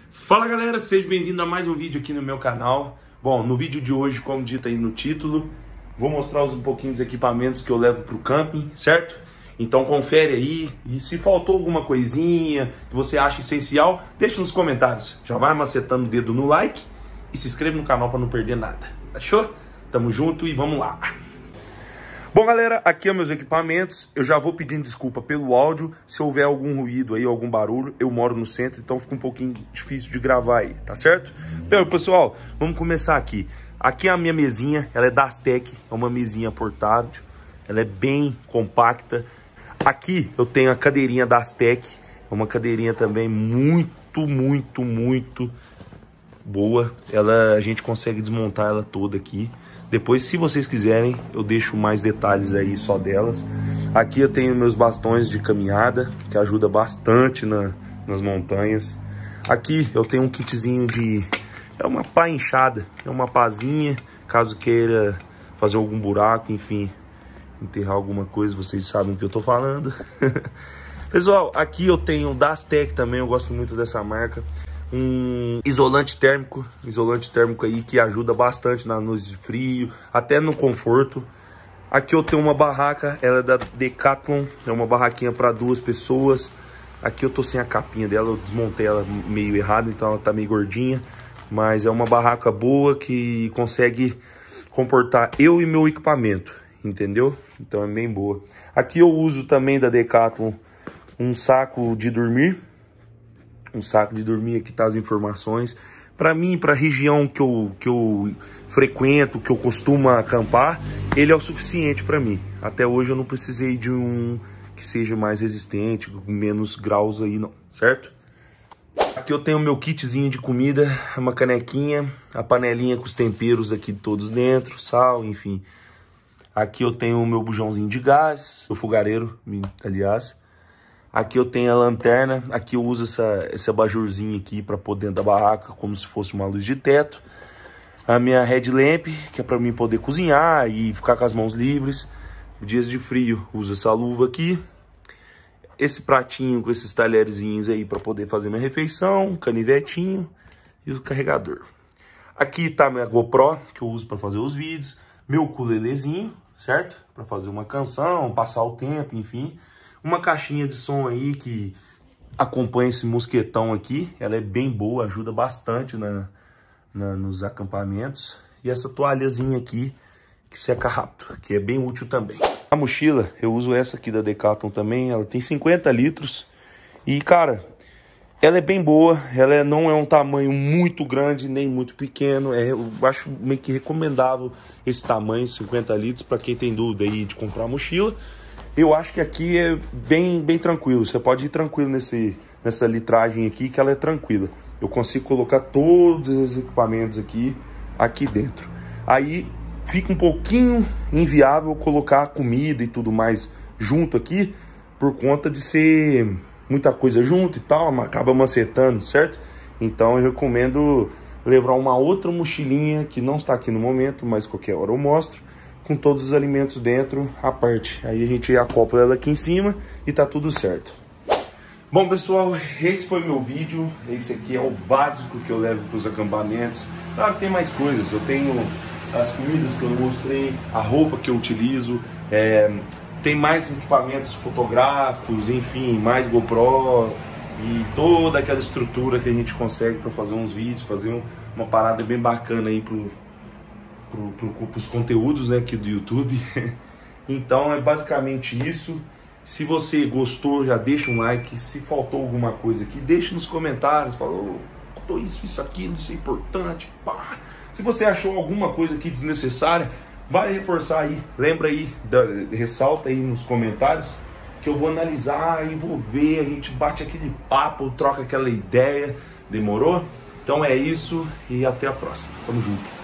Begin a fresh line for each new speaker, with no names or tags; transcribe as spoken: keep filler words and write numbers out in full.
Fala galera, seja bem-vindo a mais um vídeo aqui no meu canal. Bom, no vídeo de hoje, como dito aí no título, vou mostrar um pouquinho dos equipamentos que eu levo para o camping, certo? Então confere aí, e se faltou alguma coisinha que você acha essencial, deixa nos comentários. Já vai macetando o dedo no like e se inscreve no canal para não perder nada. Achou? Tamo junto e vamos lá! Bom galera, aqui é meus equipamentos. Eu já vou pedindo desculpa pelo áudio. Se houver algum ruído aí, algum barulho, eu moro no centro, então fica um pouquinho difícil de gravar aí, tá certo? Bem, pessoal, vamos começar aqui. Aqui é a minha mesinha, ela é da Aztec, é uma mesinha portátil. Ela é bem compacta. Aqui eu tenho a cadeirinha da Aztec, é uma cadeirinha também muito, muito, muito boa. Ela, a gente consegue desmontar ela toda aqui. Depois, se vocês quiserem, eu deixo mais detalhes aí só delas. Aqui eu tenho meus bastões de caminhada, que ajuda bastante na, nas montanhas. Aqui eu tenho um kitzinho de... é uma pá inchada, é uma pazinha, caso queira fazer algum buraco, enfim, enterrar alguma coisa, vocês sabem o que eu tô falando. Pessoal, aqui eu tenho da Aztec também, eu gosto muito dessa marca. Um isolante térmico, isolante térmico aí que ajuda bastante na noite de frio, até no conforto. Aqui eu tenho uma barraca, ela é da Decathlon, é uma barraquinha para duas pessoas. Aqui eu tô sem a capinha dela, eu desmontei ela meio errado, então ela tá meio gordinha. Mas é uma barraca boa que consegue comportar eu e meu equipamento, entendeu? Então é bem boa. Aqui eu uso também da Decathlon um saco de dormir. Um saco de dormir, aqui tá as informações. Para mim, para a região que eu, que eu frequento, que eu costumo acampar, ele é o suficiente para mim. Até hoje eu não precisei de um que seja mais resistente, com menos graus aí não, certo? Aqui eu tenho o meu kitzinho de comida, uma canequinha, a panelinha com os temperos aqui todos dentro, sal, enfim. Aqui eu tenho o meu bujãozinho de gás, o fogareiro, aliás. Aqui eu tenho a lanterna, aqui eu uso essa, esse abajurzinho aqui para pôr dentro da barraca, como se fosse uma luz de teto. A minha headlamp, que é para mim poder cozinhar e ficar com as mãos livres. Dias de frio, uso essa luva aqui. Esse pratinho com esses talherzinhos aí para poder fazer minha refeição, canivetinho e o carregador. Aqui tá minha GoPro, que eu uso para fazer os vídeos. Meu ukulelezinho, certo? Para fazer uma canção, passar o tempo, enfim. Uma caixinha de som aí que acompanha esse mosquetão aqui. Ela é bem boa, ajuda bastante na, na, nos acampamentos. E essa toalhazinha aqui que seca rápido, que é bem útil também. A mochila, eu uso essa aqui da Decathlon também. Ela tem cinquenta litros. E, cara, ela é bem boa. Ela é, não é um tamanho muito grande, nem muito pequeno. É, eu acho meio que recomendável esse tamanho, cinquenta litros, para quem tem dúvida aí de comprar a mochila. Eu acho que aqui é bem, bem tranquilo. Você pode ir tranquilo nesse, nessa litragem aqui, que ela é tranquila. Eu consigo colocar todos os equipamentos aqui, aqui dentro. Aí fica um pouquinho inviável colocar comida e tudo mais junto aqui, por conta de ser muita coisa junto e tal, acaba macetando, certo? Então eu recomendo levar uma outra mochilinha, que não está aqui no momento, mas qualquer hora eu mostro, com todos os alimentos dentro, à parte. Aí a gente acopla ela aqui em cima e tá tudo certo. Bom, pessoal, esse foi meu vídeo. Esse aqui é o básico que eu levo para os acampamentos. Claro que tem mais coisas. Eu tenho as comidas que eu mostrei, a roupa que eu utilizo, é, tem mais equipamentos fotográficos, enfim, mais GoPro e toda aquela estrutura que a gente consegue para fazer uns vídeos, fazer um, uma parada bem bacana aí pro para os conteúdos, né, aqui do YouTube. Então é basicamente isso. Se você gostou, já deixa um like. Se faltou alguma coisa aqui, deixa nos comentários. Falou, faltou isso, isso, aquilo, isso é importante, pá. Se você achou alguma coisa aqui desnecessária, vai reforçar aí. Lembra aí, da, ressalta aí nos comentários, que eu vou analisar e vou ver. A gente bate aquele papo, troca aquela ideia. Demorou? Então é isso e até a próxima. Tamo junto.